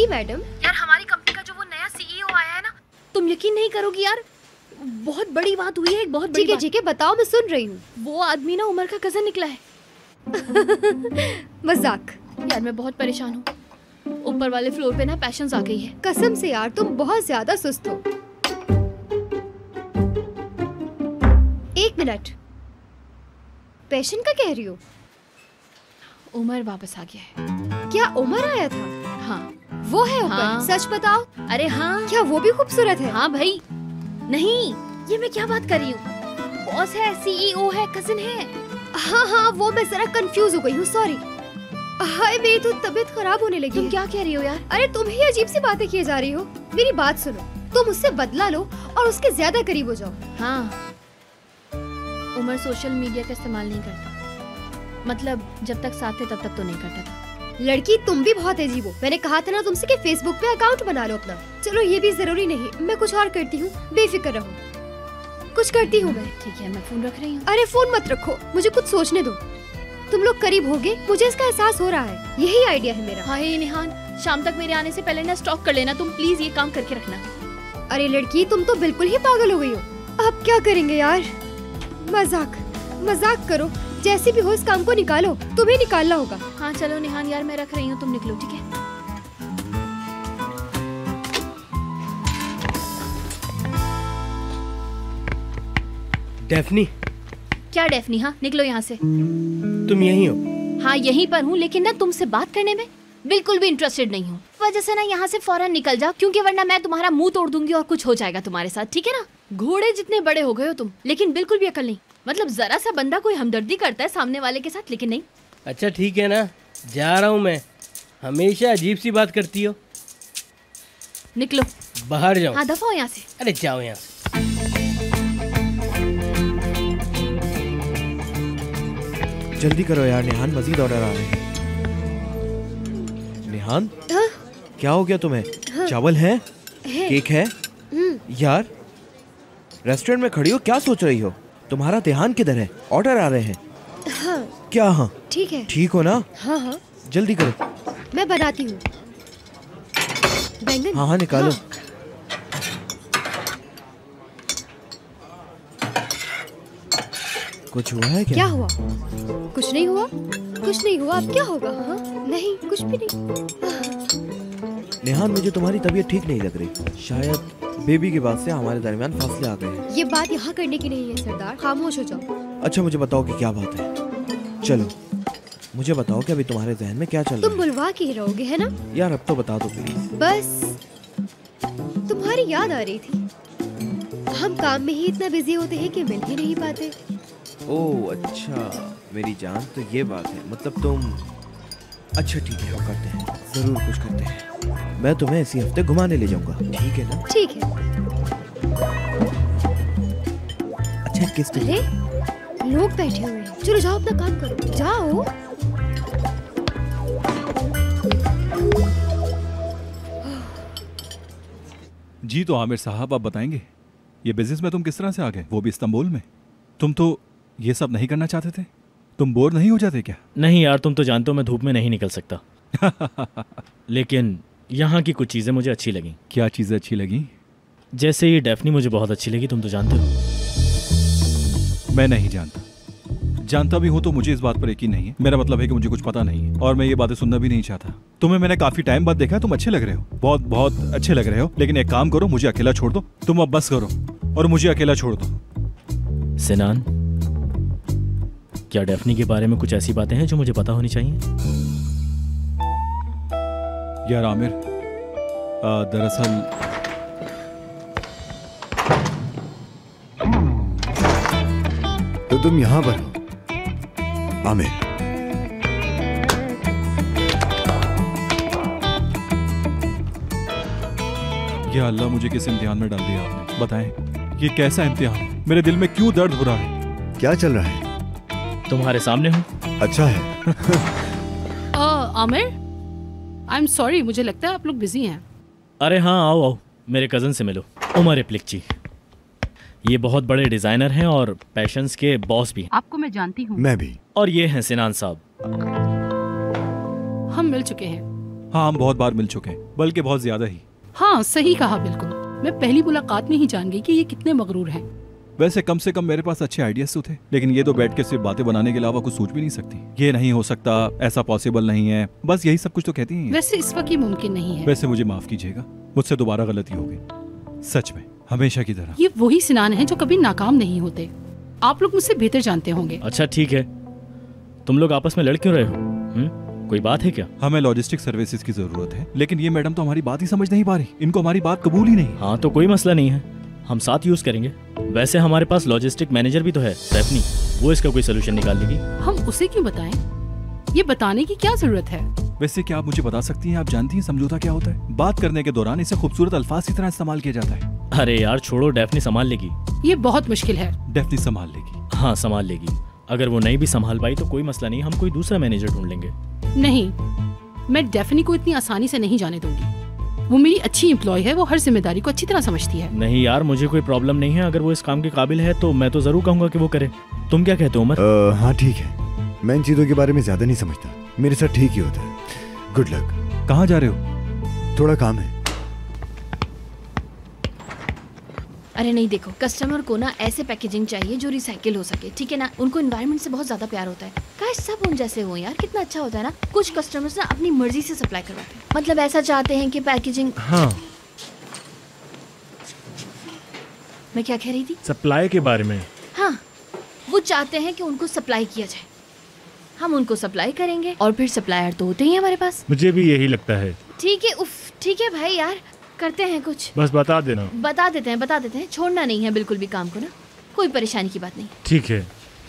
जी madam. यार हमारी company का जो वो नया सीईओ आया है ना, तुम यकीन नहीं करोगी यार, बहुत बड़ी बात हुई है, एक बहुत बड़ी बात। ठीक है बताओ, मैं सुन रही हूँ। वो आदमी ना उमर का कजन निकला है। मजाक। यार मैं बहुत परेशान हूँ, ऊपर वाले फ्लोर पे ना पैशंस आ गई है। कसम से यार तुम बहुत ज्यादा सुस्त हो। एक मिनट, पेशेंट का कह रही हो? उमर वापस आ गया है। क्या उमर आया था? हाँ वो है उमर? हाँ। सच बताओ। अरे हाँ। क्या वो भी खूबसूरत है? हाँ भाई। नहीं, ये मैं क्या बात कर रही हूँ, बॉस है, सीईओ है, कजिन है। हाँ वो मैं जरा कंफ्यूज हो गई हूँ, सॉरी। हाय मेरी तो तबीयत खराब होने लगी। तुम क्या कह रही हो यार? अरे तुम ही अजीब सी बातें किए जा रही हो। मेरी बात सुनो, तुम उससे बदला लो और उसके ज्यादा करीब हो जाओ। हाँ, उमर सोशल मीडिया का इस्तेमाल नहीं करता, मतलब जब तक साथ थे तब तक तो नहीं करता था। लड़की तुम भी बहुत अजीब हो। मैंने कहा था ना तुमसे कि फेसबुक पे अकाउंट बना लो अपना। चलो ये भी जरूरी नहीं, मैं कुछ और करती हूँ, बेफिक्र रहो। कुछ करती हूँ मैं। ठीक है, मैं फोन रख रही हूँ। अरे फोन मत रखो, मुझे कुछ सोचने दो। तुम लोग करीब होगे, मुझे इसका एहसास हो रहा है। यही आइडिया है मेरा। हाय निहान, शाम तक मेरे आने से पहले ना स्टॉक कर लेना तुम, प्लीज ये काम करके रखना। अरे लड़की तुम तो बिल्कुल ही पागल हो गई हो। अब क्या करेंगे यार? मजाक करो, जैसे भी हो इस काम को निकालो, तुम्हें निकालना होगा। हाँ चलो निहान यार, मैं रख रही हूँ, तुम निकलो ठीक है। डेफनी। क्या डेफनी? हाँ निकलो यहाँ से। तुम यहीं हो? हाँ यहीं पर हूँ, लेकिन ना तुमसे बात करने में बिल्कुल भी इंटरेस्टेड नहीं हूँ। वजह से ना यहाँ से फौरन निकल जाओ, क्योंकि वरना मैं तुम्हारा मुंह तोड़ दूंगी और कुछ हो जाएगा तुम्हारे साथ, ठीक है ना? घोड़े जितने बड़े हो गए हो तुम, लेकिन बिल्कुल भी अकल नहीं। मतलब जरा सा बंदा कोई हमदर्दी करता है सामने वाले के साथ, लेकिन नहीं। अच्छा ठीक है ना, जा रहा हूँ मैं। हमेशा अजीब सी बात करती हो। निकलो बाहर जाओ। हाँ दफा हो यहाँ से। अरे जाओ यहाँ से। जल्दी करो यार निहान, मजीद ऑर्डर आ रहे हैं। निहान क्या हो गया तुम्हें? चावल है? केक है? यार रेस्टोरेंट में खड़ी हो, क्या सोच रही हो? तुम्हारा ध्यान किधर है? ऑर्डर आ रहे हैं। हाँ क्या? हाँ ठीक है। ठीक हो ना? हाँ जल्दी करो। मैं बनाती हूँ। बैंगन? हाँ निकालो। कुछ हुआ है क्या? क्या हुआ? कुछ नहीं हुआ। अब क्या होगा? हाँ? नहीं कुछ भी नहीं। नेहान मुझे तुम्हारी तबीयत ठीक नहीं लग रही, शायद बेबी के बाद से हमारे दरमियान फासले आ गए हैं। ये बात यहाँ करने की नहीं है सरदार, खामोश हो जाओ। अच्छा मुझे बताओ कि क्या बात है। चलो मुझे बताओ कि अभी तुम्हारे जहन में क्या चल रहा तुम है? बुलवा के ही रहोगे है ना? यार अब तो बता दो प्लीज। बस तुम्हारी याद आ रही थी। हम काम में ही इतना बिजी होते हैं कि मिल ही नहीं पाते। ओह अच्छा मेरी जान, तो ये बात है, मतलब तुम। अच्छा ठीक है, हम करते हैं, जरूर कुछ करते हैं। मैं तुम्हें इसी हफ्ते घुमाने ले जाऊंगा, ठीक है ना? ठीक है। अच्छा किस दिन? अरे लोग बैठे हुए हैं, चलो जाओ अपना काम करो, जाओ। जी तो आमिर साहब आप बताएंगे, ये बिजनेस में तुम किस तरह से आ गए, वो भी इस्तांबुल में? तुम तो ये सब नहीं करना चाहते थे? तुम बोर नहीं हो जाते क्या? नहीं यार, तुम तो जानते हो मैं धूप में नहीं निकल सकता। लेकिन यहाँ की कुछ चीज़ें मुझे अच्छी लगी। क्या चीज़ें अच्छी लगी? जैसे ये डेफनी मुझे बहुत अच्छी लगी, तुम तो जानते हो। मैं नहीं जानता, जानता भी हूँ तो मुझे इस बात पर यकीन नहीं है। मेरा मतलब है कि मुझे कुछ पता नहीं है और मैं ये बातें सुनना भी नहीं चाहता। तुम्हें मैंने काफी टाइम बाद देखा, तुम अच्छे लग रहे हो, बहुत बहुत अच्छे लग रहे हो। लेकिन एक काम करो, मुझे अकेला छोड़ दो। तुम अब बस करो और मुझे अकेला छोड़ दो। सिनान, क्या डेफनी के बारे में कुछ ऐसी बातें हैं जो मुझे पता होनी चाहिए? यार आमिर, दरअसल तो तुम यहाँ पर हो आमिर? या अल्लाह, मुझे किस इम्तिहान में डाल दिया आपने? बताएं, ये कैसा इम्तिहान? मेरे दिल में क्यों दर्द हो रहा है? क्या चल रहा है? तुम्हारे सामने हूँ। अच्छा है। आमिर, आई एम सॉरी, मुझे लगता है आप लोग बिजी हैं। अरे हाँ, आओ आओ, मेरे कज़न से मिलो, उमर इप्लिकची। ये बहुत बड़े डिज़ाइनर हैं और पैशंस के बॉस भी हैं। आपको मैं जानती हूँ। मैं भी। और ये हैं सिनान साहब। हम मिल चुके हैं। हाँ, हम बहुत बार मिल चुके हैं, बल्कि बहुत ज्यादा ही। हाँ सही कहा, बिल्कुल। मैं पहली मुलाकात में ही जान गई कि ये कितने मगरूर हैं। वैसे कम से कम मेरे पास अच्छे आइडियाज तो थे, लेकिन ये तो बैठ के सिर्फ बातें बनाने के अलावा कुछ सोच भी नहीं सकती। ये नहीं हो सकता, ऐसा पॉसिबल नहीं है, बस यही सब कुछ तो कहती हैं। वैसे इस वक्त ये मुमकिन नहीं है। वैसे मुझे माफ कीजिएगा, मुझसे दोबारा गलती हो गई, सच में, हमेशा की तरह। ये वही सिनान है जो कभी नाकाम नहीं होते। आप लोग मुझसे बेहतर जानते होंगे। अच्छा ठीक है, तुम लोग आपस में लड़ क्यों रहे हो? कोई बात है क्या? हमें लॉजिस्टिक सर्विसेज की जरूरत है, लेकिन ये मैडम तो हमारी बात ही समझ नहीं पा रही। इनको हमारी बात कबूल ही नहीं। हाँ तो कोई मसला नहीं है, हम साथ यूज करेंगे। वैसे हमारे पास लॉजिस्टिक मैनेजर भी तो है, स्टेफनी, वो इसका कोई सोल्यूशन निकाल देगी। हम उसे क्यों बताएं? ये बताने की क्या जरूरत है? वैसे क्या आप मुझे बता सकती हैं, आप जानती हैं समझौता क्या होता है? बात करने के दौरान इसे खूबसूरत अल्फाज की तरह इस्तेमाल किया जाता है। अरे यार छोड़ो, डेफनी संभाल लेगी। ये बहुत मुश्किल है। डेफनी संभाल लेगी। हाँ संभाल लेगी। अगर वो नहीं भी संभाल पाई तो कोई मसला नहीं, हम कोई दूसरा मैनेजर ढूंढ लेंगे। नहीं, मैं डेफनी को इतनी आसानी से नहीं जाने दूंगी। वो मेरी अच्छी एम्प्लॉय है, वो हर जिम्मेदारी को अच्छी तरह समझती है। नहीं यार, मुझे कोई प्रॉब्लम नहीं है, अगर वो इस काम के काबिल है तो मैं तो जरूर कहूंगा कि वो करे। तुम क्या कहते हो उमर? हाँ ठीक है, मैं इन चीजों के बारे में ज्यादा नहीं समझता, मेरे साथ ठीक ही होता है। Good luck. कहाँ जा रहे हो? थोड़ा काम है। अरे नहीं, देखो कस्टमर को ना ऐसे पैकेजिंग चाहिए जो रिसाइकिल हो सके, ठीक है ना? उनको एनवायरनमेंट से बहुत ज्यादा प्यार होता है। काश सब उन जैसे हो यार, कितना अच्छा होता है ना। कुछ कस्टमर्स ना अपनी मर्जी से सप्लाई करवाते हैं, मतलब ऐसा चाहते हैं कि पैकेजिंग। हाँ, मैं क्या कह रही थी? सप्लाई के बारे में। हाँ, वो चाहते हैं कि उनको सप्लाई किया जाए, हम उनको सप्लाई करेंगे और फिर सप्लायर तो होते ही हैं हमारे पास। मुझे भी यही लगता है। ठीक है, उफ ठीक है भाई यार, करते हैं कुछ। बस बता देना। बता देते हैं, छोड़ना नहीं है बिल्कुल भी काम को ना, कोई परेशानी की बात नहीं। ठीक है।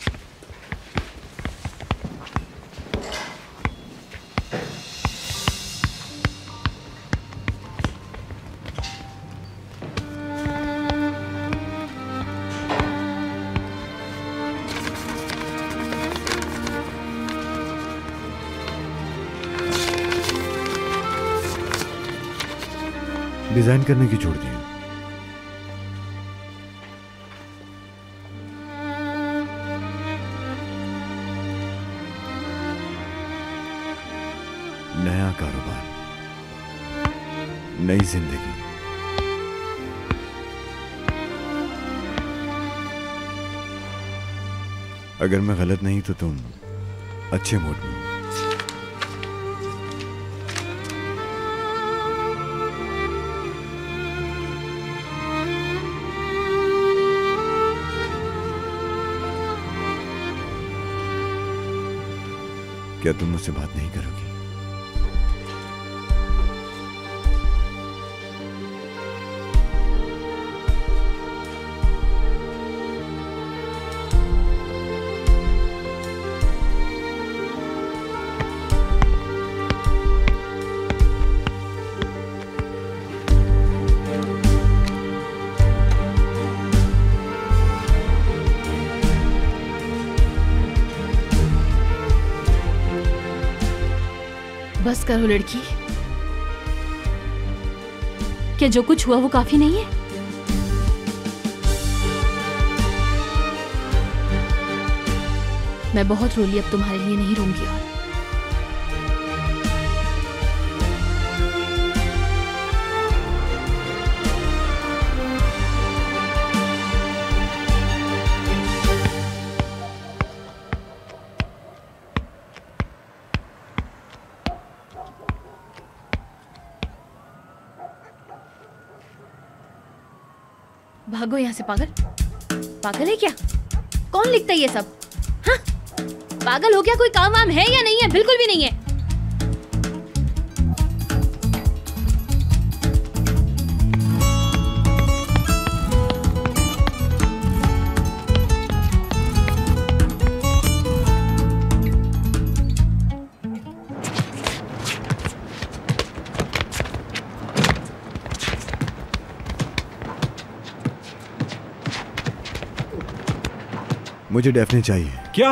डिजाइन करने की छोड़ दी। नया कारोबार, नई जिंदगी। अगर मैं गलत नहीं तो तुम अच्छे मूड में। क्या तुम मुझसे बात नहीं करोगी? बस करो लड़की, क्या जो कुछ हुआ वो काफी नहीं है? मैं बहुत रोली, अब तुम्हारे लिए नहीं रोऊंगी। और भागो यहाँ से, पागल। पागल है क्या? कौन लिखता है ये सब? हाँ, पागल हो क्या? कोई काम वाम है या नहीं है? बिल्कुल भी नहीं है। मुझे डेफनी चाहिए। क्या?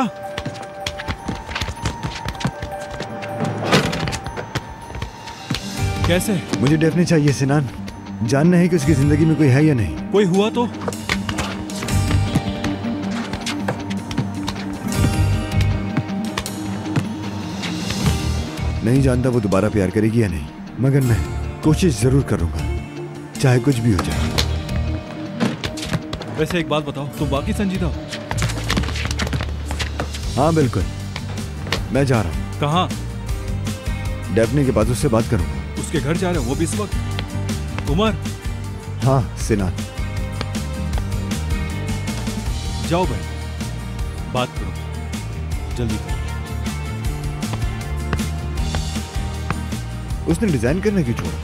कैसे? मुझे डेफनी चाहिए सिनान, जानना है कि उसकी जिंदगी में कोई है या नहीं। कोई हुआ तो? नहीं जानता वो दोबारा प्यार करेगी या नहीं, मगर मैं कोशिश जरूर करूंगा, चाहे कुछ भी हो जाए। वैसे एक बात बताओ, तुम बाकी संजीदा हो? हाँ बिल्कुल, मैं जा रहा हूँ। कहाँ? डेफनी के पास, उससे बात करूंगा। उसके घर जा रहे हो, वो भी इस वक्त? उमर? हाँ सिनान। जाओ भाई, बात करो, जल्दी करो। उसने डिजाइन करने क्यों छोड़ा?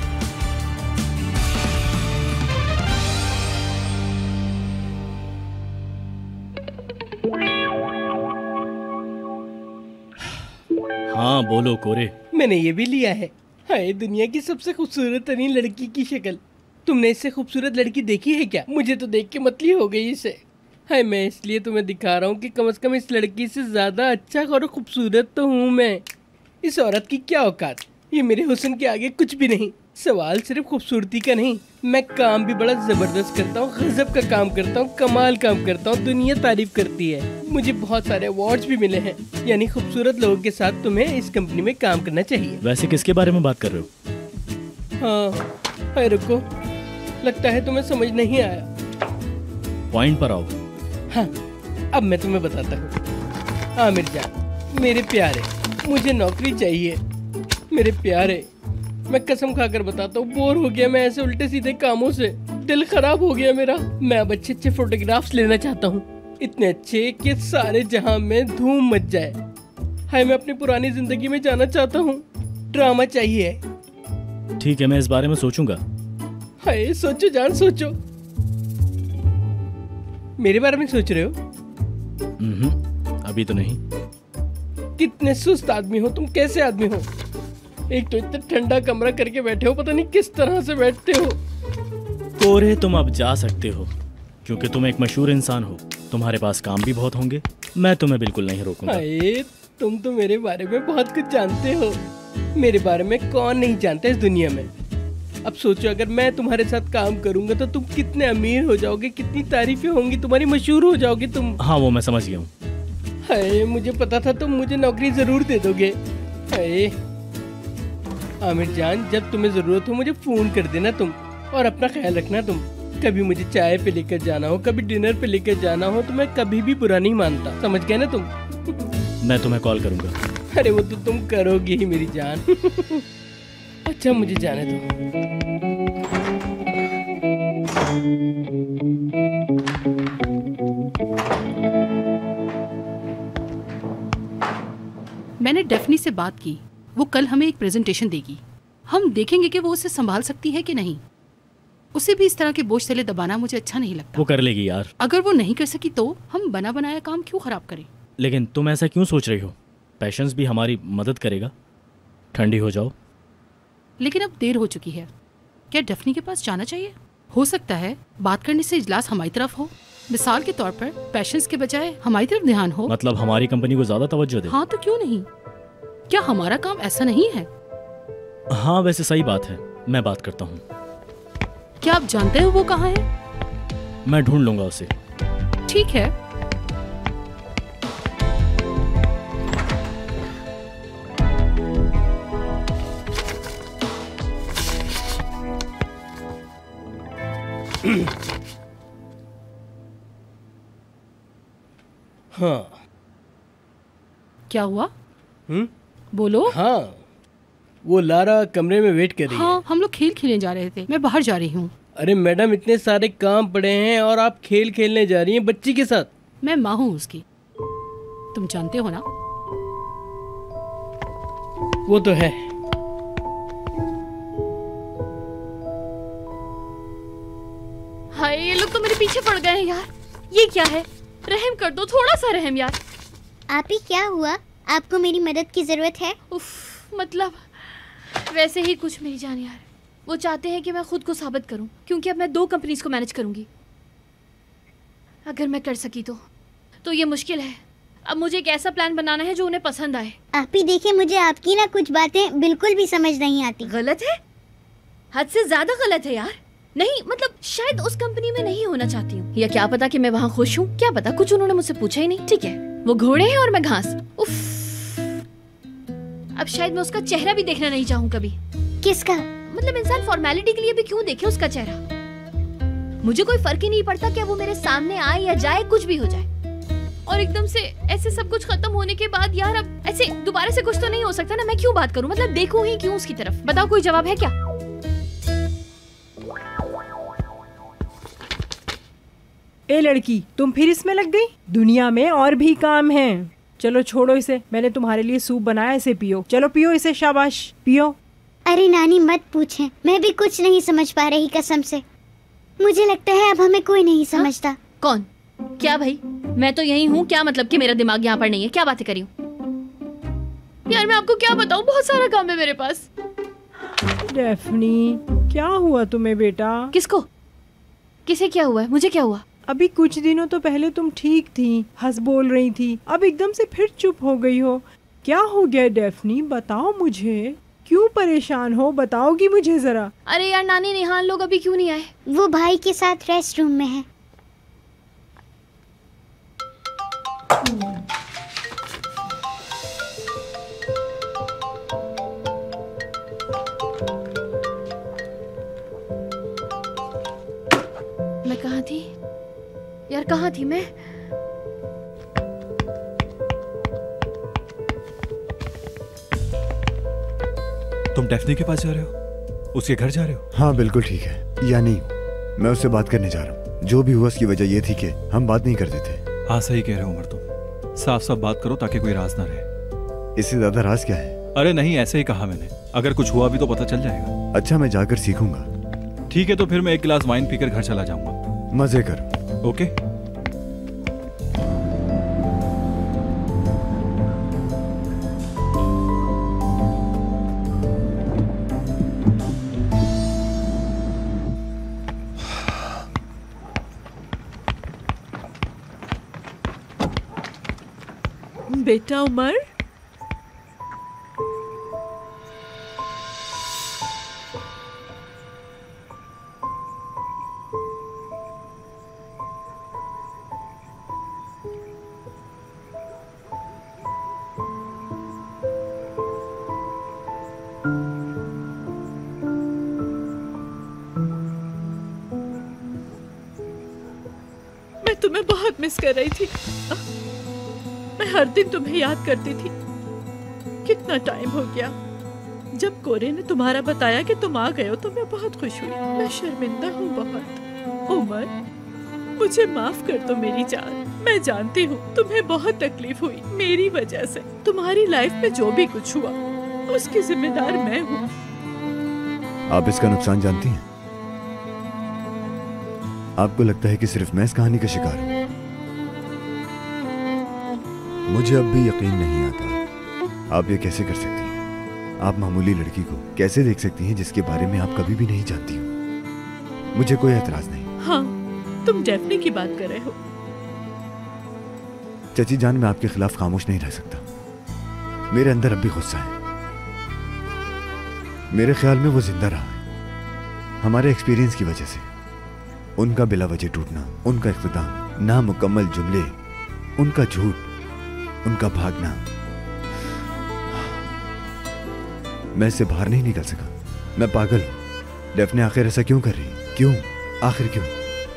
हाँ बोलो कोरे। मैंने ये भी लिया है। हाय, दुनिया की सबसे खूबसूरत तरीन लड़की की शक्ल। तुमने इससे खूबसूरत लड़की देखी है क्या? मुझे तो देख के मतली हो गई इसे। हाय, मैं इसलिए तुम्हें दिखा रहा हूँ कि कम से कम इस लड़की से ज्यादा अच्छा और खूबसूरत तो हूँ मैं। इस औरत की क्या औकात, ये मेरे हुस्न के आगे कुछ भी नहीं। सवाल सिर्फ खूबसूरती का नहीं, मैं काम भी बड़ा जबरदस्त करता हूँ, गजब का काम करता हूँ, कमाल काम करता हूँ, दुनिया तारीफ करती है। मुझे बहुत सारे अवार्ड्स भी मिले हैं। यानी खूबसूरत लोगों के साथ तुम्हें इस कंपनी में काम करना चाहिए। वैसे किसके बारे में बात कर रहे हो? हाँ, हाय रुको, लगता है तुम्हें समझ नहीं आया। पॉइंट पर आओ। हाँ, अब मैं तुम्हें बताता हूँ। आमिर जान, मेरे प्यारे, मुझे नौकरी चाहिए। मेरे प्यारे, मैं कसम खाकर बताता हूँ, बोर हो गया मैं ऐसे उल्टे सीधे कामों से। दिल खराब हो गया मेरा। मैं अब अच्छे अच्छे फोटोग्राफ्स लेना चाहता हूँ, इतने अच्छे कि सारे जहां में धूम मच जाए। हाय, मैं अपनी पुरानी जिंदगी में जाना चाहता हूँ। ड्रामा चाहिए। ठीक है, मैं इस बारे में सोचूंगा। हाय, सोचो जान, सोचो। मेरे बारे में सोच रहे हो? अभी तो नहीं। कितने सुस्त आदमी हो तुम, कैसे आदमी हो? एक तो इतना ठंडा कमरा करके बैठे हो, पता नहीं किस तरह से बैठते हो। कोरे, तुम अब जा सकते हो क्योंकि तुम एक मशहूर इंसान हो, तुम्हारे पास काम भी बहुत होंगे। मैं तुम्हें बिल्कुल नहीं रोकूंगा। हाय, तुम तो मेरे बारे में बहुत कुछ जानते हो। मेरे बारे में कौन नहीं जानता इस दुनिया में। अब सोचो, अगर मैं तुम्हारे साथ काम करूंगा तो तुम कितने अमीर हो जाओगे, कितनी तारीफें होंगी तुम्हारी, मशहूर हो जाओगे तुम। हाँ, वो मैं समझ गया हूँ। हाय, मुझे पता था तुम मुझे नौकरी जरूर दे दोगे। हाय आमिर जान, जब तुम्हें जरूरत हो मुझे फोन कर देना तुम, और अपना ख्याल रखना तुम। कभी मुझे चाय पे लेकर जाना हो, कभी डिनर पे लेकर जाना हो, तो मैं कभी भी बुरा नहीं मानता। समझ गए ना तुम? मैं तुम्हें कॉल करूंगा। अरे वो तो तुम करोगे ही मेरी जान। अच्छा, मुझे जाने दो। मैंने डेफनी से बात की, वो कल हमें एक प्रेजेंटेशन देगी। हम देखेंगे कि वो उसे संभाल सकती है कि नहीं। उसे भी इस तरह के बोझ तले दबाना मुझे अच्छा नहीं लगता। वो कर लेगी यार। अगर वो नहीं कर सकी तो हम बना बनाया काम क्यों खराब करें? लेकिन तुम ऐसा क्यों सोच रही हो? पैशंस भी हमारी मदद करेगा। ठंडी हो जाओ। लेकिन अब देर हो चुकी है। क्या डेफनी के पास जाना चाहिए? हो सकता है बात करने से इजलास हमारी तरफ हो। मिसाल के तौर पर पैशंस के बजाय हमारी तरफ ध्यान हो। मतलब हमारी कंपनी को ज्यादा तवज्जो दे। हाँ तो क्यों नहीं? क्या हमारा काम ऐसा नहीं है? हाँ, वैसे सही बात है, मैं बात करता हूँ। क्या आप जानते हो वो कहाँ है? मैं ढूंढ लूंगा उसे। ठीक है। हाँ, क्या हुआ? हम्म, बोलो। हाँ, वो लारा कमरे में वेट कर रही है। हाँ, हम लोग खेल खेलने जा रहे थे। मैं बाहर जा रही हूँ। अरे मैडम, इतने सारे काम पड़े हैं और आप खेल खेलने जा रही हैं बच्ची के साथ। मैं माँ हूँ उसकी, तुम जानते हो ना। वो तो है। हाय, ये लोग तो मेरे पीछे पड़ गए हैं यार। ये क्या है? रहम कर दो, थोड़ा सा रहम यार। आप ही क्या हुआ? आपको मेरी मदद की जरूरत है? उफ, मतलब वैसे ही कुछ मेरी जान यार। वो चाहते हैं कि मैं खुद को साबित करूं, क्योंकि अब मैं 2 कंपनीज को मैनेज करूंगी। अगर मैं कर सकी तो ये मुश्किल है। अब मुझे एक ऐसा प्लान बनाना है जो उन्हें पसंद आए। आप ही देखिए, मुझे आपकी ना कुछ बातें बिल्कुल भी समझ नहीं आती। गलत है? हद से ज्यादा गलत है यार। नहीं, मतलब शायद उस कंपनी में नहीं होना चाहती हूँ, या क्या पता कि मैं वहाँ खुश हूँ। क्या पता, कुछ उन्होंने मुझसे पूछा ही नहीं। ठीक है, वो घोड़े हैं और मैं घास। उफ। अब शायद मैं उसका चेहरा भी देखना नहीं चाहूँ कभी। किसका? मतलब इंसान फॉर्मेलिटी के लिए भी क्यों देखे उसका चेहरा? मुझे कोई फर्क ही नहीं पड़ता क्या वो मेरे सामने आए या जाए, कुछ भी हो जाए। और एकदम से ऐसे सब कुछ खत्म होने के बाद यार अब ऐसे दोबारा से कुछ तो नहीं हो सकता ना। मैं क्यों बात करूं? मतलब देखूं ही क्यों उसकी तरफ? बताओ, कोई जवाब है क्या? ए लड़की, तुम फिर इसमें लग गई? दुनिया में और भी काम हैं। चलो छोड़ो इसे, मैंने तुम्हारे लिए सूप बनाया, इसे पियो। चलो पियो इसे, शाबाश पियो। अरे नानी मत पूछें, मैं भी कुछ नहीं समझ पा रही कसम से। मुझे लगता है अब हमें कोई नहीं समझता। हाँ? कौन? क्या भाई? मैं तो यही हूँ, क्या मतलब कि मेरा दिमाग यहाँ पर नहीं है? क्या बातें करी हूँ यार, मैं आपको क्या बताऊँ, बहुत सारा काम है मेरे पास। डेफ्नी, क्या हुआ तुम्हें बेटा? किसको? किसे क्या हुआ है? मुझे क्या हुआ? अभी कुछ दिनों तो पहले तुम ठीक थी, हंस बोल रही थी, अब एकदम से फिर चुप हो गई हो। क्या हो गया डेफ्नी? बताओ मुझे, क्यों परेशान हो? बताओगी मुझे जरा? अरे यार नानी, निहाल लोग अभी क्यों नहीं आए? वो भाई के साथ रेस्ट रूम में है। मैं कहाँ थी यार, कहाँ थी मैं? तुम डेफ्नी के पास जा रहे हो? उसके घर जा रहे हो? हाँ बिल्कुल ठीक है। या नहीं, मैं उससे बात करने जा रहा हूँ। जो भी हुआ उसकी वजह ये थी कि हम बात नहीं करते थे। हाँ सही कह रहे हो उमर, तुम साफ साफ बात करो ताकि कोई राज ना रहे। इससे ज्यादा राज क्या है? अरे नहीं, ऐसे ही कहा मैंने, अगर कुछ हुआ भी तो पता चल जाएगा। अच्छा, मैं जाकर सीखूंगा। ठीक है, तो फिर मैं एक गिलास वाइन पीकर घर चला जाऊंगा। मजे कर। ओके। बेटा उमर, मैं तुम्हें बहुत मिस कर रही थी। मैं हर दिन तुम्हें याद करती थी। कितना टाइम हो गया। जब कोरे ने तुम्हारा बताया कि तुम आ गए हो तो मैं बहुत खुश हुई। मैं शर्मिंदा हूँ बहुत। उमर, मुझे माफ कर दो मेरी जान। मैं जानती हूँ तुम्हें बहुत तकलीफ हुई मेरी वजह से। तुम्हारी लाइफ में जो भी कुछ हुआ उसकी जिम्मेदार मैं हूँ। आप इसका नुकसान जानती हैं? आपको लगता है कि सिर्फ मैं इस कहानी का शिकार हूँ? मुझे अब भी यकीन नहीं आता। आप ये कैसे कर सकती हैं? आप मामूली लड़की को कैसे देख सकती हैं जिसके बारे में आप कभी भी नहीं जानती हो? मुझे कोई एतराज नहीं। हाँ, तुम डेफ्नी की बात कर रहे हो। चची जान, मैं आपके खिलाफ खामोश नहीं रह सकता। मेरे अंदर अब भी गुस्सा है। मेरे ख्याल में वो जिंदा रहा है हमारे एक्सपीरियंस की वजह से। उनका बिला वजह टूटना, उनका इख्तिताम, नामुकम्मल जुमले, उनका झूठ, उनका भागना, मैं इससे बाहर नहीं निकल सका। मैं पागल हूं। डेफ्ने आखिर ऐसा क्यों कर रही? क्यों? आखिर क्यों?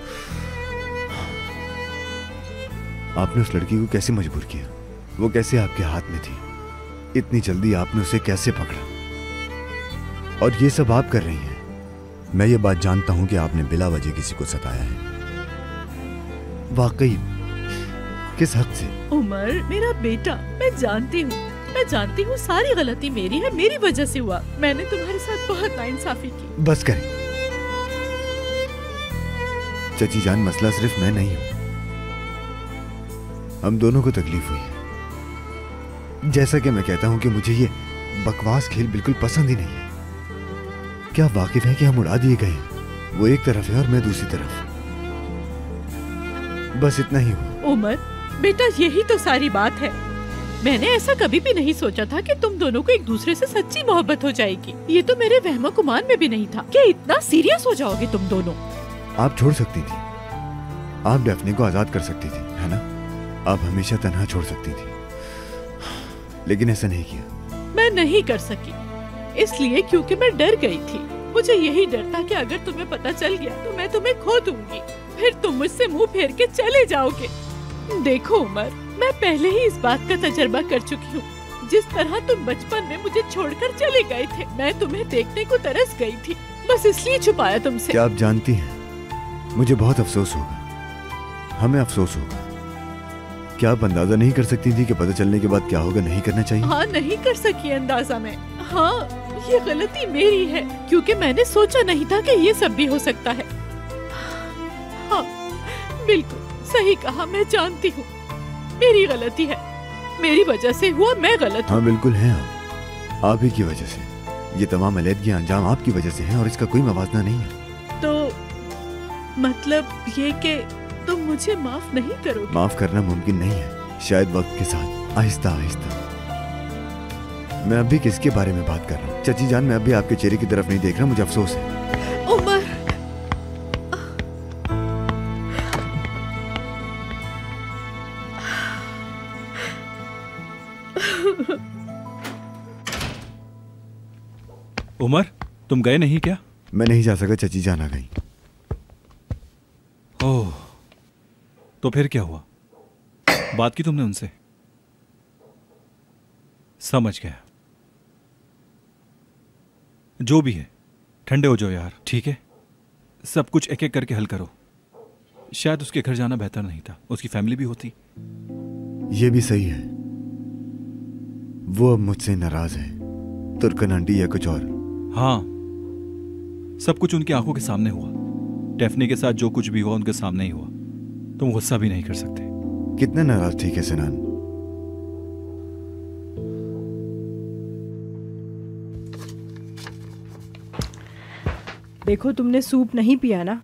आपने उस लड़की को कैसे मजबूर किया? वो कैसे आपके हाथ में थी? इतनी जल्दी आपने उसे कैसे पकड़ा? और ये सब आप कर रही हैं। मैं ये बात जानता हूं कि आपने बिला वजह किसी को सताया है। वाकई किस हद से? उमर, मेरा बेटा, मैं जानती हूँ सारी गलती मेरी है, मेरी वजह से हुआ। मैंने तुम्हारे साथ बहुत नाइंसाफी की। बस करें चची जान, मसला सिर्फ मैं नहीं हूं, हम दोनों को तकलीफ हुई है। जैसा कि मैं कहता हूं कि मुझे ये बकवास खेल बिल्कुल पसंद ही नहीं है। क्या वाकिफ है कि हम उड़ा दिए गए? वो एक तरफ है और मैं दूसरी तरफ। बस इतना ही हुआ। उमर बेटा, यही तो सारी बात है। मैंने ऐसा कभी भी नहीं सोचा था कि तुम दोनों को एक दूसरे से सच्ची मोहब्बत हो जाएगी। ये तो मेरे वहमो गुमान में भी नहीं था कि इतना सीरियस हो जाओगे तुम दोनों। आप छोड़ सकती थी, आप डेफ्ने को आजाद कर सकती थी, है ना? आप हमेशा तन्हा छोड़ सकती थी, लेकिन ऐसा नहीं किया। मैं नहीं कर सकी, इसलिए क्योंकि मैं डर गई थी। मुझे यही डर था कि अगर तुम्हें पता चल गया तो मैं तुम्हें खो दूंगी, फिर तुम मुझसे मुंह फेर के चले जाओगे। देखो उमर, मैं पहले ही इस बात का तजर्बा कर चुकी हूँ। जिस तरह तुम बचपन में मुझे छोड़कर चले गए थे, मैं तुम्हें देखने को तरस गई थी, बस इसलिए छुपाया तुमसे। क्या आप जानती हैं, मुझे बहुत अफसोस होगा, हमें अफसोस होगा। क्या आप अंदाजा नहीं कर सकती थी कि पता चलने के बाद क्या होगा? नहीं करना चाहिए। हाँ, नहीं कर सकी अंदाजा में। हाँ, ये गलती मेरी है क्योंकि मैंने सोचा नहीं था कि ये सब भी हो सकता है। हाँ, बिल्कुल सही कहा, मैं जानती हूँ मेरी गलती है, मेरी वजह से हुआ, मैं गलत हूँ। हाँ बिल्कुल हैं आप ही की वजह से। ये तमाम अलैदगियां अंजाम आपकी वजह से हैं और इसका कोई मवाजना नहीं है। तो मतलब ये कि तुम मुझे माफ नहीं करोगे? माफ करना मुमकिन नहीं है, शायद वक्त के साथ, आहिस्ता आहिस्ता। मैं अभी किसके बारे में बात कर रहा हूँ? चाची जान, मैं अभी आपके चेहरे की तरफ नहीं देख रहा, मुझे अफसोस है। उमर, उमर, तुम गए नहीं क्या? मैं नहीं जा सका, चाची जान आ गई। ओह, तो फिर क्या हुआ? बात की तुमने उनसे? समझ गया। जो भी है, ठंडे हो जाओ यार, ठीक है? सब कुछ एक एक करके हल करो। शायद उसके घर जाना बेहतर नहीं था, उसकी फैमिली भी होती। ये भी सही है, वो अब मुझसे नाराज है, तुर्कन आंटी या कुछ और। हाँ, सब कुछ उनकी आंखों के सामने हुआ। डेफनी के साथ जो कुछ भी हुआ उनके सामने ही हुआ। तुम गुस्सा भी नहीं कर सकते। कितना नाराज ठीक है सिनान? देखो, तुमने सूप नहीं पिया ना?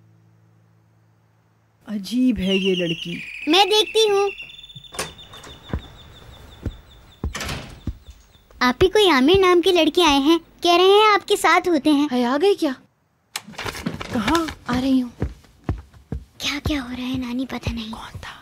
अजीब है ये लड़की। मैं देखती हूँ। आप ही कोई आमिर नाम की लड़के आए हैं, कह रहे हैं आपके साथ होते हैं। है, आ गई क्या? कहाँ? आ रही हूँ। क्या क्या हो रहा है नानी, पता नहीं। कौन था?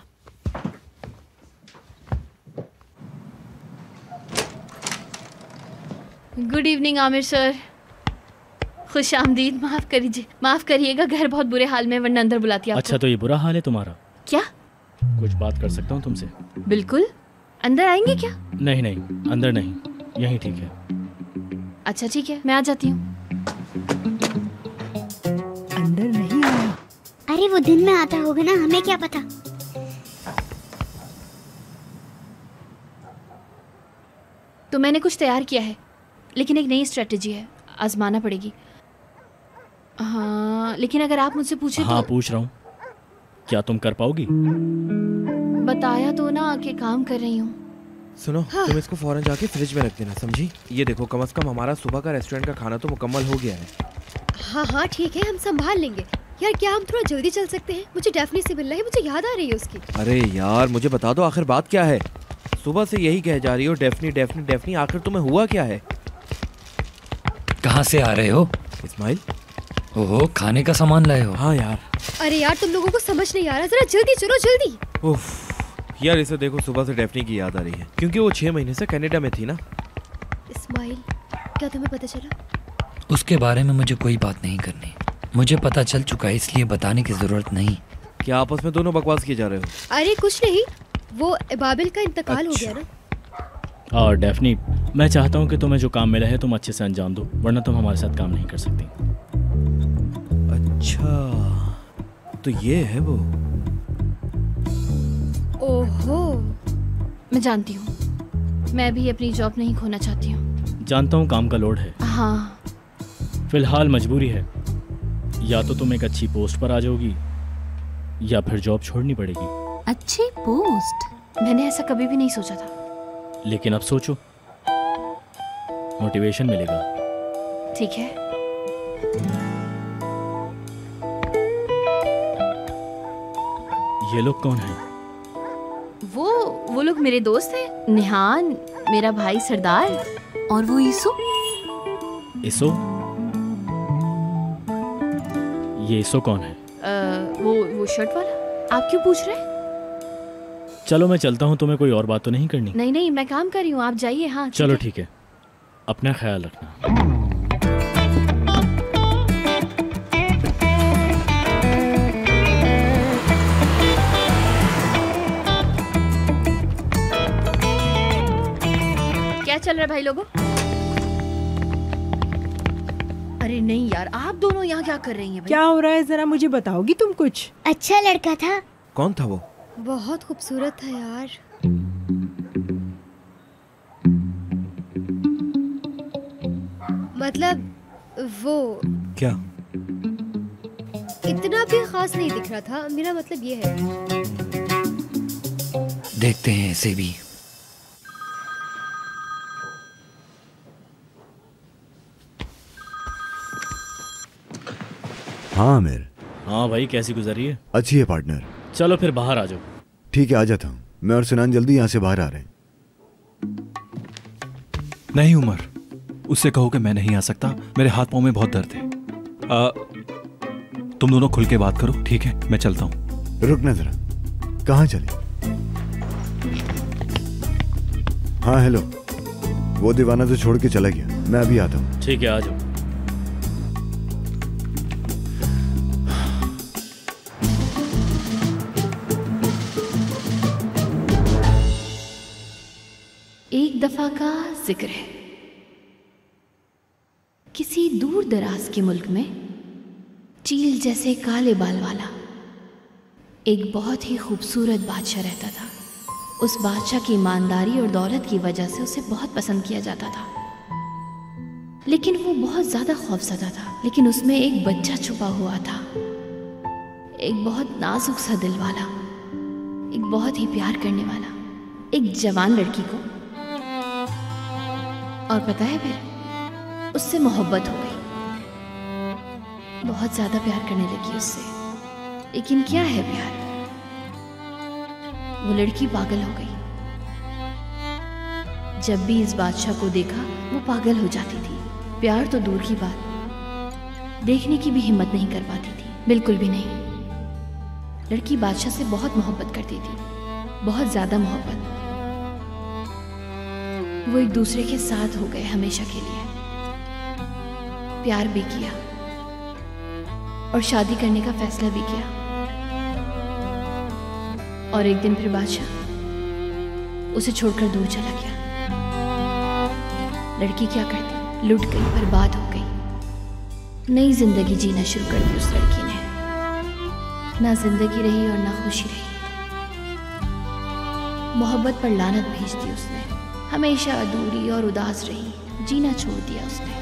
Good evening Aamir sir. खुश आमदीद। माफ करिएगा, घर बहुत बुरे हाल में, वरना अंदर बुलाती आपको। अच्छा, तो ये बुरा हाल है तुम्हारा? क्या? कुछ बात कर सकता हूँ तुमसे? बिल्कुल। अंदर आएंगे क्या? नहीं नहीं, अंदर नहीं, यहीं ठीक है। अच्छा ठीक है, मैं आ जाती हूँ। अंदर नहीं आया। अरे वो दिन में आता होगा ना, हमें क्या पता। तो मैंने कुछ तैयार किया है, लेकिन एक नई स्ट्रेटेजी है, आजमाना पड़ेगी। हाँ, लेकिन अगर आप मुझसे पूछे हाँ, तो पूछ रहा हूँ, क्या तुम कर पाओगी? बताया तो ना कि काम कर रही हूँ। सुनो, तुम इसको फौरन जाके फ्रिज में रख देना, समझी? ये देखो, कम से कम हमारा सुबह का रेस्टोरेंट का खाना तो मुकम्मल हो गया है। हाँ हाँ ठीक है, हम संभाल लेंगे। यार क्या हम थोड़ा जल्दी चल सकते हैं? मुझे डेफनी से मिलना है, मुझे याद आ रही है उसकी। अरे यार, मुझे बता दो आखिर बात क्या है? सुबह से यही कह जा रही हो, डेफनी डेफनी डेफनी, आखिर तुम्हें हुआ क्या है? कहाँ से आ रहे हो? इस्माइल। ओहो, खाने का सामान लाए हो? हाँ यार। अरे यार, तुम लोगों को समझ नहीं आ रहा, जरा जल्दी चलो, जल्दी। उफ, यार इसे देखो, सुबह से डेफनी की याद आ रही है, क्योंकि वो 6 महीने से कनाडा में थी ना। इस्माइल, क्या तुम्हें पता चला? उसके बारे में मुझे कोई बात नहीं करनी, मुझे पता चल चुका है, इसलिए बताने की जरूरत नहीं। क्या आपस में दोनों बकवास किए जा रहे हो? अरे कुछ नहीं, वो बाबिल का इंतकाल हो गया ना। और डेफनी, मैं चाहता हूँ कि तुम्हें जो काम मिला है तुम अच्छे से अंजाम दो, वरना तुम हमारे साथ काम नहीं कर सकती। अच्छा, तो ये है वो। ओहो, मैं जानती हूँ, मैं भी अपनी जॉब नहीं खोना चाहती हूँ। जानता हूँ काम का लोड है। हाँ, फिलहाल मजबूरी है, या तो तुम एक अच्छी पोस्ट पर आ जाओगी या फिर जॉब छोड़नी पड़ेगी। अच्छी पोस्ट? मैंने ऐसा कभी भी नहीं सोचा था। लेकिन अब सोचो, मोटिवेशन मिलेगा। ठीक है। ये लोग कौन हैं? वो लोग मेरे दोस्त हैं। निहान, मेरा भाई सरदार, और वो ईसो। इसो? ये इसो कौन है? वो शर्ट वाला। आप क्यों पूछ रहे हैं? चलो मैं चलता हूँ, तुम्हें कोई और बात तो नहीं करनी? नहीं, मैं काम कर रही हूँ, आप जाइए। हाँ चलो ठीक है। अपना ख्याल रखना। क्या चल रहा है भाई लोगों? अरे नहीं यार, आप दोनों यहाँ क्या कर रही हैं भाई? क्या हो रहा है जरा मुझे बताओगी तुम कुछ? अच्छा लड़का था। कौन था वो? बहुत खूबसूरत था यार। मतलब वो क्या? इतना भी खास नहीं दिख रहा था, मेरा मतलब ये है। देखते हैं इसे भी। हाँ आमिर। हाँ भाई, कैसी गुजरी है? अच्छी है पार्टनर। चलो फिर बाहर आ जाओ। ठीक है, आ जाता हूँ। मैं और सुनान जल्दी यहाँ से बाहर आ रहे हैं। नहीं उमर, उससे कहो कि मैं नहीं आ सकता, मेरे हाथ पाँव में बहुत दर्द है। तुम दोनों खुल के बात करो, ठीक है? मैं चलता हूँ। रुकना जरा, कहाँ चले? हाँ हेलो, वो दीवाना तो छोड़ के चला गया, मैं अभी आता हूँ। ठीक है, आ जाओ। एक दफा का जिक्र है, किसी दूर दराज के मुल्क में चील जैसे काले बाल वाला एक बहुत ही खूबसूरत बादशाह रहता था। उस बादशाह की ईमानदारी और दौलत की वजह से उसे बहुत पसंद किया जाता था, लेकिन वो बहुत ज्यादा खौफज़दा था। लेकिन उसमें एक बच्चा छुपा हुआ था, एक बहुत नाजुक सा दिल वाला, एक बहुत ही प्यार करने वाला, एक जवान लड़की को। और पता है फिर उससे मोहब्बत हो गई, बहुत ज्यादा प्यार करने लगी उससे। लेकिन क्या है प्यार, वो लड़की पागल हो गई। जब भी इस बादशाह को देखा वो पागल हो जाती थी। प्यार तो दूर की बात, देखने की भी हिम्मत नहीं कर पाती थी, बिल्कुल भी नहीं। लड़की बादशाह से बहुत मोहब्बत करती थी, बहुत ज्यादा मोहब्बत। वो एक दूसरे के साथ हो गए हमेशा के लिए, प्यार भी किया और शादी करने का फैसला भी किया। और एक दिन फिर बादशाह उसे छोड़कर दूर चला गया। लड़की क्या करती, लुट गई, बर्बाद हो गई। नई जिंदगी जीना शुरू कर दी उस लड़की ने। ना जिंदगी रही और ना खुशी रही। मोहब्बत पर लानत भेज दी उसने, हमेशा अधूरी और उदास रही, जीना छोड़ दिया उसने।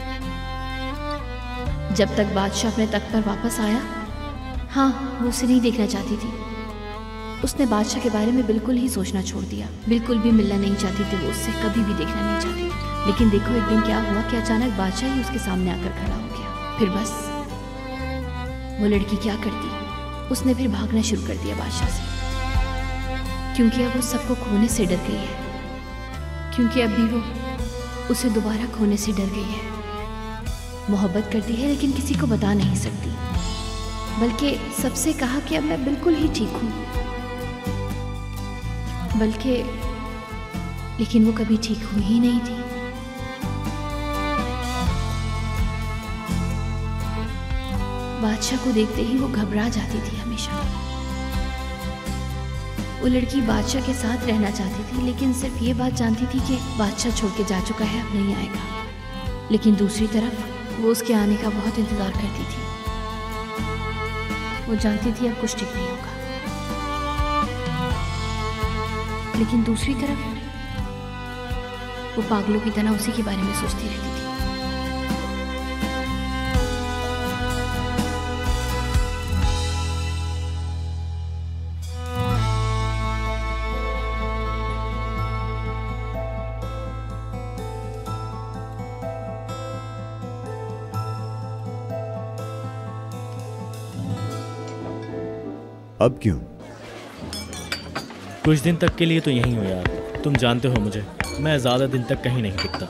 जब तक बादशाह अपने तख्त पर वापस आया, हाँ वो उसे नहीं देखना चाहती थी। उसने बादशाह के बारे में बिल्कुल ही सोचना छोड़ दिया, बिल्कुल भी मिलना नहीं चाहती थी, वो उससे कभी भी देखना नहीं चाहती थी। लेकिन देखो एक दिन क्या हुआ कि अचानक बादशाह ही उसके सामने आकर खड़ा हो गया। फिर बस वो लड़की क्या करती, उसने फिर भागना शुरू कर दिया बादशाह से, क्योंकि अब वो सबको खोने से डर गई है। क्योंकि अभी वो उसे दोबारा खोने से डर गई है। मोहब्बत करती है लेकिन किसी को बता नहीं सकती, बल्कि सबसे कहा कि अब मैं बिल्कुल ही ठीक हूं, बल्कि लेकिन वो कभी ठीक हुई ही नहीं थी। बादशाह को देखते ही वो घबरा जाती थी हमेशा। वो लड़की बादशाह के साथ रहना चाहती थी, लेकिन सिर्फ ये बात जानती थी कि बादशाह छोड़ के जा चुका है, अब नहीं आएगा। लेकिन दूसरी तरफ वो उसके आने का बहुत इंतजार करती थी। वो जानती थी अब कुछ ठीक नहीं होगा, लेकिन दूसरी तरफ वो पागलों की तरह उसी के बारे में सोचती रहती थी। अब क्यों? कुछ दिन तक के लिए तो यहीं हो यार, तुम जानते हो मुझे, मैं ज़्यादा दिन तक कहीं नहीं टिकता।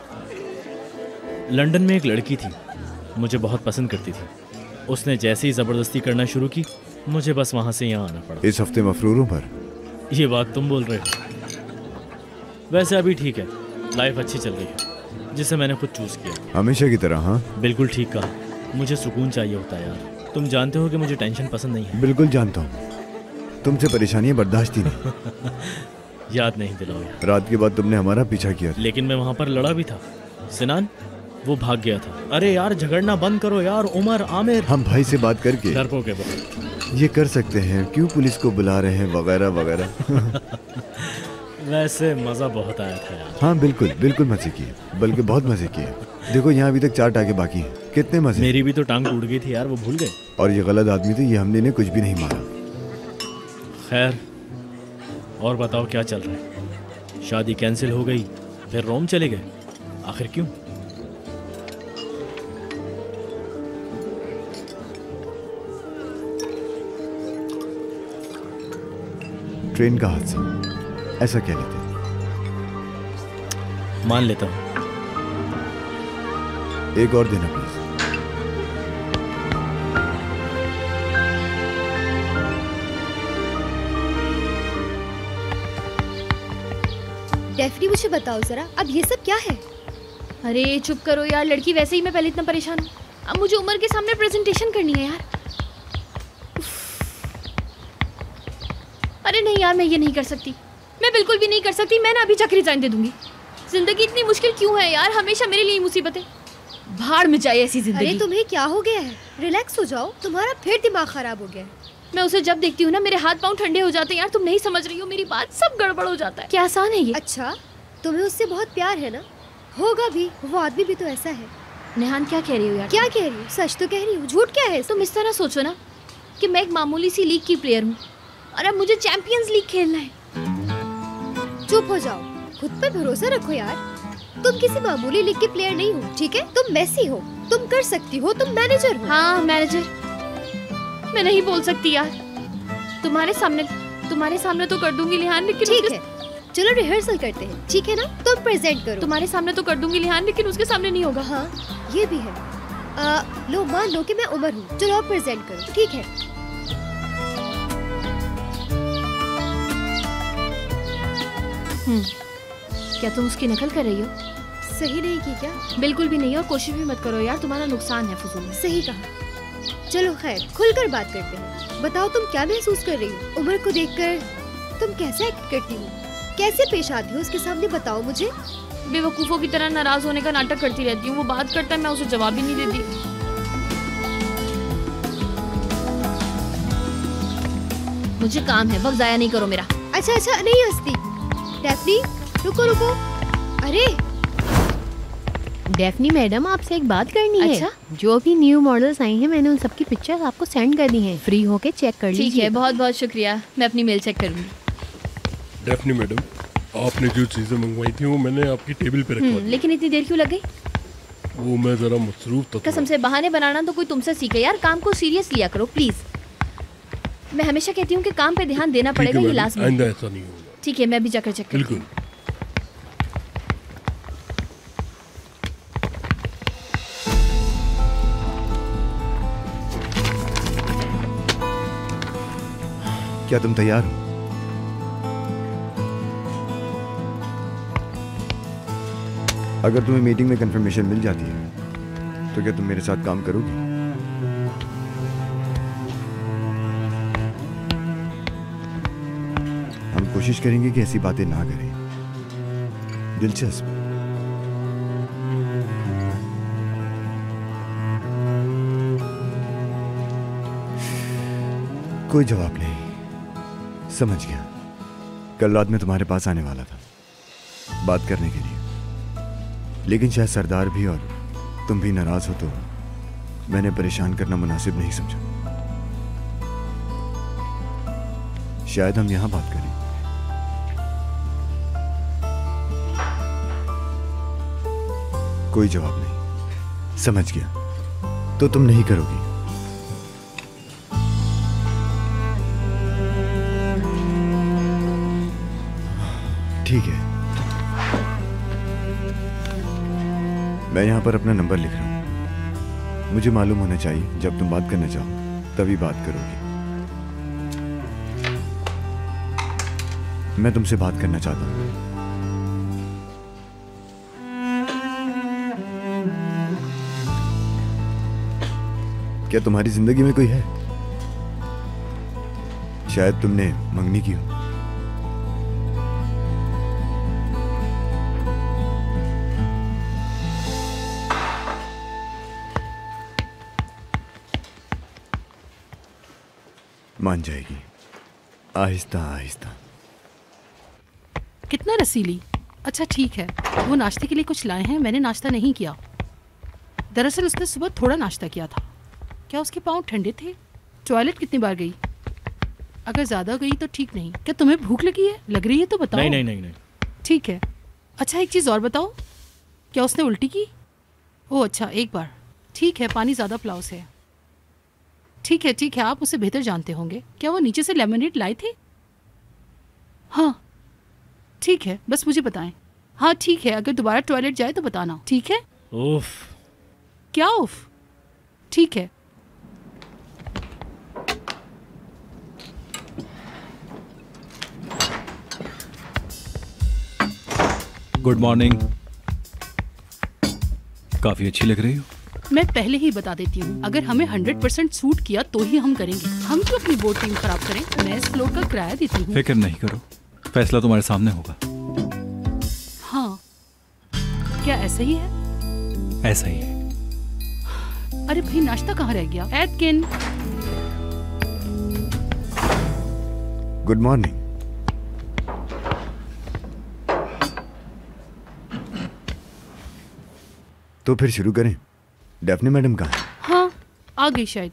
लंदन में एक लड़की थी, मुझे बहुत पसंद करती थी। उसने जैसे ही ज़बरदस्ती करना शुरू की, मुझे बस वहाँ से यहाँ आना पड़ा। इस हफ्ते मफरूरों पर? ये बात तुम बोल रहे हो? वैसे अभी ठीक है, लाइफ अच्छी चल रही है। जिसे मैंने खुद चूज किया। हमेशा की तरह। हाँ बिल्कुल ठीक कहा, मुझे सुकून चाहिए होता है यार। तुम जानते हो कि मुझे टेंशन पसंद नहीं है। बिल्कुल जानता हूँ, तुमसे परेशानियां बर्दाश्त ही नहीं। याद नहीं दिलाओ यार। रात के बाद तुमने हमारा पीछा किया था। लेकिन मैं वहाँ पर लड़ा भी था। सिनान वो भाग गया था। अरे यार झगड़ना बंद करो यार। उमर, आमिर, हम भाई से बात करके डरपोक है बहुत। ये कर सकते हैं, क्यों पुलिस को बुला रहे हैं वगैरह वगैरह। वैसे मजा बहुत आया था यार। हाँ बिल्कुल बिल्कुल मजे किए, बल्कि बहुत मजे किए। देखो यहाँ अभी तक 4 टाँगे बाकी हैं, कितने मजे। मेरी भी तो टांग टूट गई थी यार, वो भूल गए। और ये गलत आदमी थे, ये हमने इन्हें कुछ भी नहीं मारा। खैर और बताओ क्या चल रहा है? शादी कैंसिल हो गई, फिर रोम चले गए, आखिर क्यों? ट्रेन का हादसा, ऐसा कह लेते। मान लेता हूँ। एक और देना प्लीज। डेफनी मुझे बताओ जरा, अब ये सब क्या है? अरे चुप करो यार लड़की, वैसे ही मैं पहले इतना परेशान हूँ, अब मुझे उमर के सामने प्रेजेंटेशन करनी है यार। अरे नहीं यार, मैं ये नहीं कर सकती, मैं बिल्कुल भी नहीं कर सकती। मैं ना अभी जाकर रिजाइन दे दूंगी। जिंदगी इतनी मुश्किल क्यों है यार, हमेशा मेरे लिए मुसीबतें। भाड़ में जाए ऐसी जिंदगी। अरे तुम्हें क्या हो गया है? रिलैक्स हो जाओ, तुम्हारा फिर दिमाग खराब हो गया है। मैं उसे जब देखती हूँ ना मेरे हाथ पांव ठंडे हो जाते हैं यार। तुम नहीं समझ रही हो मेरी बात, सब गड़बड़ हो जाता है। क्या आसान है ये? अच्छा तुम्हें उससे बहुत प्यार है ना? होगा भी, वो आदमी भी तो ऐसा है। नेहान क्या कह रही हो यार? क्या कह रही हूँ? सच तो कह रही हूँ, झूठ क्या है? तुम इस तरह सोचो ना कि मैं एक मामूली सी लीग की प्लेयर हूँ और अब मुझे चैंपियंस लीग खेलना है। चुप हो जाओ, खुद पे भरोसा रखो यार। तुम किसी मामूली लीग के प्लेयर नहीं हो, ठीक है? तुम मेसी हो, तुम कर सकती हो, तुम मैनेजर हो। हाँ मैनेजर। मैं नहीं बोल सकती यार, तुम्हारे सामने तो कर दूंगी लिहान, लेकिन ठीक है चलो रिहर्सल करते हैं, ठीक है ना? तुम प्रेजेंट करो। तुम्हारे सामने तो कर दूंगी लिहान, लेकिन उसके सामने नहीं होगा। हाँ ये भी है। लो मान लो कि मैं उमर हूँ, चलो आप प्रेजेंट करो, ठीक है? क्या तुम उसकी नकल कर रही हो? सही नहीं की क्या? बिल्कुल भी नहीं, और कोशिश भी मत करो यार, तुम्हारा नुकसान है फजूल में। सही कहा। चलो खैर खुलकर बात करते हैं। बताओ तुम क्या महसूस कर रही हो? उमर को देखकर तुम कैसे एक्ट करती हो, कैसे पेश आती हो उसके सामने, बताओ मुझे। बेवकूफों की तरह नाराज होने का नाटक करती रहती हूँ। वो बात करता है, मैं उसे जवाब ही नहीं देती। मुझे काम है, वक्त जाया नहीं करो मेरा। अच्छा नहीं हंसती। डेफनी रुको। अरे डेफनी मैडम, आपसे एक बात करनी है। अच्छा? जो भी न्यू मॉडल्स आई हैं मैंने उन सबकी पिक्चर्स आपको सेंड कर दी हैं, फ्री होके चेक कर लीजिए। ठीक है, बहुत बहुत शुक्रिया, मैं अपनी मेल चेक करूंगी। डेफनी मैडम, आपने जो चीजें मंगवाई थी वो मैंने आपकी टेबल पे रखवा दी। लेकिन इतनी देर क्यों लग गई? वो मैं जरा मसरूफ था। कसम से बहाने बनाना तो कोई तुमसे सीखे यार, काम को सीरियस लिया करो प्लीज। मैं हमेशा कहती हूँ कि काम पे ध्यान देना पड़ेगा, ये लाजमी। आइंदा ऐसा नहीं होगा। ठीक है, मैं भी जाकर चेक बिल्कुल। क्या तुम तैयार हो? अगर तुम्हें मीटिंग में कंफर्मेशन मिल जाती है तो क्या तुम मेरे साथ काम करोगी? हम कोशिश करेंगे कि ऐसी बातें ना करें। दिलचस्प। कोई जवाब नहीं। समझ गया। कल रात में तुम्हारे पास आने वाला था बात करने के लिए, लेकिन शायद सरदार भी और तुम भी नाराज हो तो मैंने परेशान करना मुनासिब नहीं समझा। शायद हम यहां बात करें। कोई जवाब नहीं। समझ गया। तो तुम नहीं करोगी? ठीक है, मैं यहां पर अपना नंबर लिख रहा हूं। मुझे मालूम होना चाहिए जब तुम बात करना चाहो तभी बात करोगी। मैं तुमसे बात करना चाहता हूं। क्या तुम्हारी जिंदगी में कोई है? शायद तुमने मंगनी की हो। मान जाएगी, आहिस्ता आहिस्ता। कितना रसीली। अच्छा ठीक है, वो नाश्ते के लिए कुछ लाए हैं, मैंने नाश्ता नहीं किया। दरअसल उसने सुबह थोड़ा नाश्ता किया था। क्या उसके पाँव ठंडे थे? टॉयलेट कितनी बार गई? अगर ज़्यादा गई तो ठीक नहीं। क्या तुम्हें भूख लगी है? लग रही है तो बताओ। नहीं नहीं नहीं। ठीक है। अच्छा एक चीज़ और बताओ, क्या उसने उल्टी की? ओह अच्छा, एक बार। ठीक है, पानी ज़्यादा पिलाओ उसे। ठीक है, आप उसे बेहतर जानते होंगे। क्या वो नीचे से लेमनेड लाए थे? हाँ ठीक है, बस मुझे बताएं। हाँ ठीक है, अगर दोबारा टॉयलेट जाए तो बताना, ठीक है? उफ। क्या उफ? ठीक है। Good morning. काफी अच्छी लग रही हो। मैं पहले ही बता देती हूँ, अगर हमें 100% सूट किया तो ही हम करेंगे। हम क्यों अपनी बोर्ड टीम खराब करें? मैं इस फ्लोर का किराया देती हूँ। फिक्र नहीं करो, फैसला तुम्हारे सामने होगा। हाँ, क्या ऐसा ही है? ऐसा ही है। अरे भाई, नाश्ता कहाँ रह गया? एटकिन। Good morning. तो फिर शुरू करें। डेफनी मैडम कहाँ है? हाँ, आ गई शायद।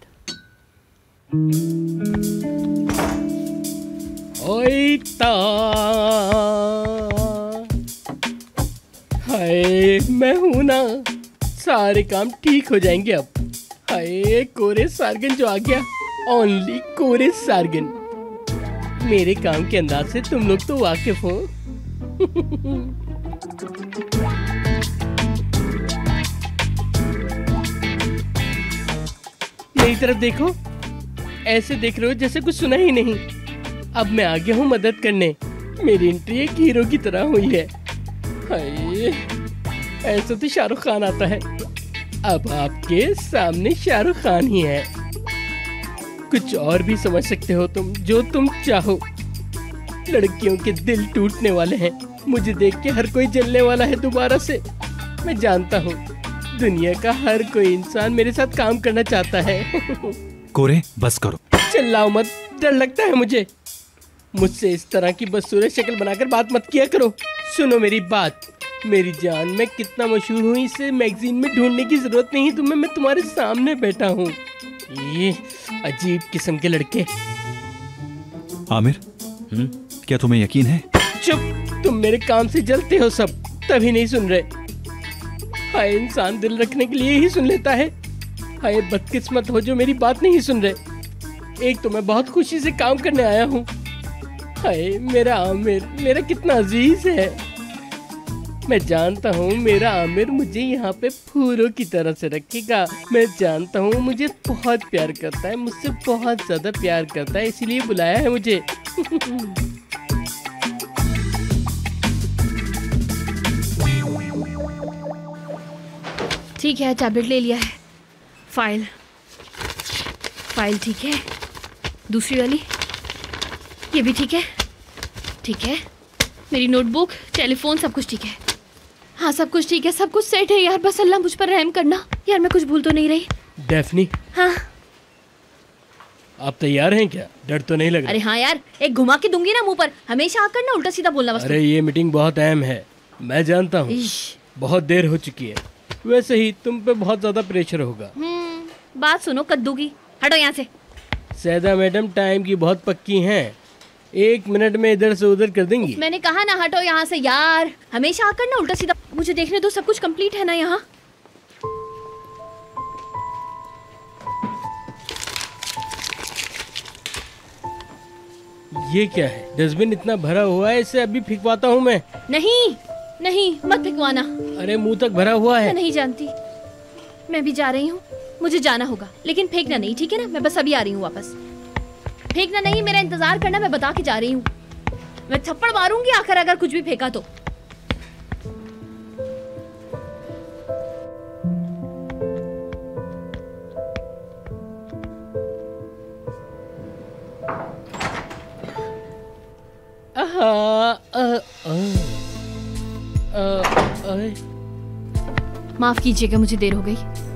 हाय, मैं हूं ना, सारे काम ठीक हो जाएंगे अब। हाय, कोरे सार्गन जो आ गया, ओनली कोरे सार्गन। मेरे काम के अंदाज से तुम लोग तो वाकिफ हो। मेरी तरफ देखो, ऐसे देख रहे हो जैसे कुछ सुना ही नहीं। अब मैं आ गया हूँ मदद करने। मेरी एंट्री एक हीरो की तरह हुई है। हाय, ऐसा तो शाहरुख खान आता है, अब आपके सामने शाहरुख खान ही है। कुछ और भी समझ सकते हो तुम, जो तुम चाहो। लड़कियों के दिल टूटने वाले हैं, मुझे देख के हर कोई जलने वाला है दोबारा से। मैं जानता हूँ दुनिया का हर कोई इंसान मेरे साथ काम करना चाहता है। कोरे, बस करो। चिल्लाओ मत, डर लगता है मुझे। मुझसे इस तरह की बदसूरत शक्ल बनाकर बात मत किया करो। सुनो मेरी बात, मेरी जान, मैं कितना मशहूर हूँ इसे मैगजीन में ढूंढने की जरूरत नहीं तुम्हें। मैं तुम्हारे सामने बैठा हूँ। ये अजीब किस्म के लड़के। आमिर, क्या तुम्हें यकीन है? चुप, तुम मेरे काम से जलते हो सब, तभी नहीं सुन रहे। हाय, इंसान दिल रखने के लिए ही सुन लेता है। हाय, बदकिस्मत हो जो मेरी बात नहीं सुन रहे। एक तो मैं बहुत खुशी से काम करने आया हूँ। हाय, मेरा आमिर मेरा कितना अजीज है। मैं जानता हूँ मेरा आमिर मुझे यहाँ पे फूलों की तरह से रखेगा। मैं जानता हूँ मुझे बहुत प्यार करता है, मुझसे बहुत ज्यादा प्यार करता है, इसीलिए बुलाया है मुझे। ठीक है, टैबलेट ले लिया है। फाइल ठीक है, दूसरी वाली ये भी ठीक है। ठीक है, मेरी नोटबुक, टेलीफोन, सब कुछ ठीक है। हाँ, सब कुछ ठीक है, सब कुछ सेट है यार। बस अल्लाह मुझ पर रहम करना यार, मैं कुछ भूल तो नहीं रही। डेफनी, हाँ आप तैयार हैं क्या? डर तो नहीं लग रहा? अरे हाँ यार, एक घुमा के दूंगी ना मुंह पर। हमेशा आकर ना उल्टा सीधा बोलना बस। अरे ये मीटिंग बहुत अहम है, मैं जानता हूँ। बहुत देर हो चुकी है, वैसे ही तुम पे बहुत ज्यादा प्रेशर होगा। बात सुनो कद्दू की, हटो यहाँ से। सैदा मैडम टाइम की बहुत पक्की हैं, 1 मिनट में इधर से उधर कर देंगी। मैंने कहा ना हटो यहाँ से यार, हमेशा आकर ना उल्टा सीधा। मुझे देखने दो, सब कुछ कंप्लीट है ना यहाँ। ये क्या है? डस्टबिन इतना भरा हुआ है, इसे अभी फेंकवाता हूँ मैं। नहीं, मत फेंकवाना। अरे मुंह तक भरा हुआ है। मैं नहीं जानती, मैं भी जा रही हूँ। मुझे जाना होगा, लेकिन फेंकना नहीं, ठीक है ना? मैं बस अभी आ रही हूँ वापस। फेंकना नहीं, मेरा इंतजार करना, मैं बता के जा रही हूँ। मैं थप्पड़ मारूंगी आखिर अगर कुछ भी फेंका तो। माफ कीजिएगा, मुझे देर हो गई।